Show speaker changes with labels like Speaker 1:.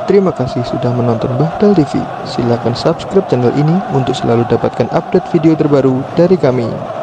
Speaker 1: Terima kasih sudah menonton Bahdal TV. Silakan subscribe channel ini untuk selalu dapatkan update video terbaru dari kami.